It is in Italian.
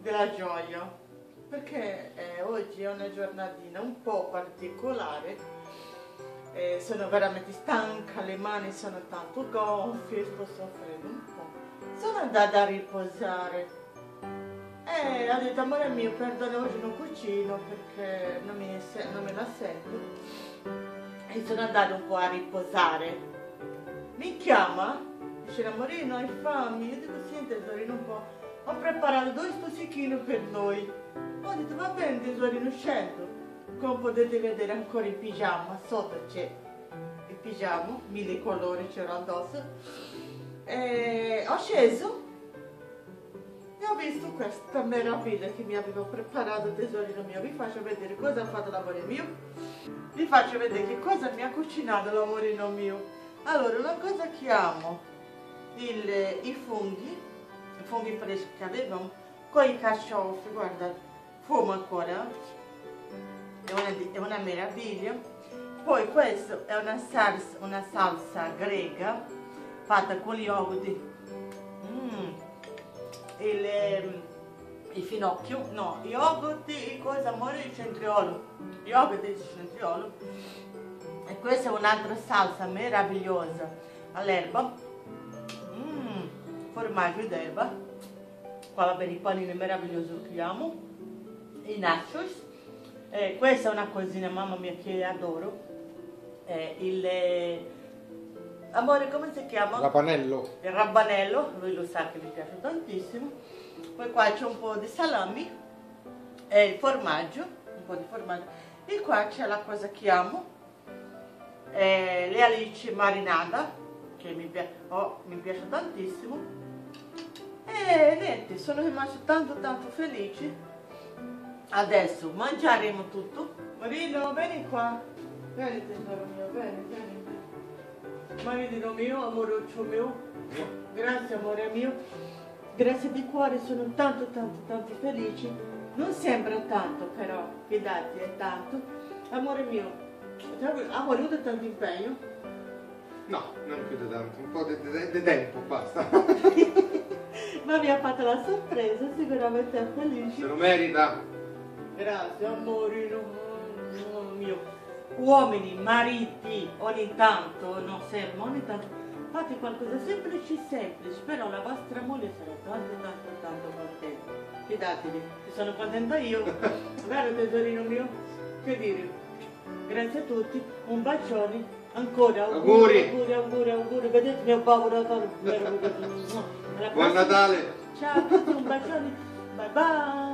della gioia, perché oggi è una giornatina un po' particolare, sono veramente stanca, le mani sono tanto gonfie, sto soffrendo un po', sono andata a riposare e ho detto amore mio perdona oggi non cucino perché non me la sento e sono andata un po' a riposare. Mi chiama, dice amorino hai fame? Io dico sì tesorino un po'. Ho preparato 2 stuzzichini per noi. Ho detto va bene tesorino scendo. Come potete vedere ancora in pigiama, sotto c'è il pigiama, 1000 colori c'era addosso. E ho sceso e ho visto questa meraviglia che mi avevo preparato tesorino mio. Vi faccio vedere cosa ha fatto l'amore mio. Vi faccio vedere che cosa mi ha cucinato l'amorino mio. Allora, una cosa che amo, i funghi freschi che avevamo, con i carciofi, guarda, fumo ancora, è una meraviglia. Poi questo è una salsa greca fatta con gli yogurt, il finocchio, no, yogurt, cosa amore di centriolo, yogurt di centriolo. E questa è un'altra salsa meravigliosa all'erba, formaggio d'erba, qua va bene i panini meravigliosi che amo, i nachos, questa è una cosina mamma mia che adoro, amore come si chiama? Rapanello. Il rabanello, lui lo sa che mi piace tantissimo, poi qua c'è un po' di salami, il formaggio, un po' di formaggio, e qua c'è la cosa che amo, le alici marinata che mi piace tantissimo e niente, sono rimasta tanto felice. Adesso mangeremo tutto. Marino vieni qua, vieni tesoro mio, vieni maridino mio, amoruccio mio, grazie amore mio, grazie di cuore, sono tanto felice, non sembra tanto però fidati è tanto amore mio. Ha voluto tanto impegno? No, non più di tanto, un po' di tempo, basta. Ma mi ha fatto la sorpresa, sicuramente è felice. Se lo merita. Grazie, amorino mio. Uomini, mariti, ogni tanto, non sempre, ogni tanto, fate qualcosa semplice, però la vostra moglie sarà tanto contenta. Fidatevi, che sono contenta io. Vero tesorino mio? Che dire? Grazie a tutti, un bacione, ancora auguri. Vedete mio povero Buon Natale! Ciao a tutti, un bacione, bye bye!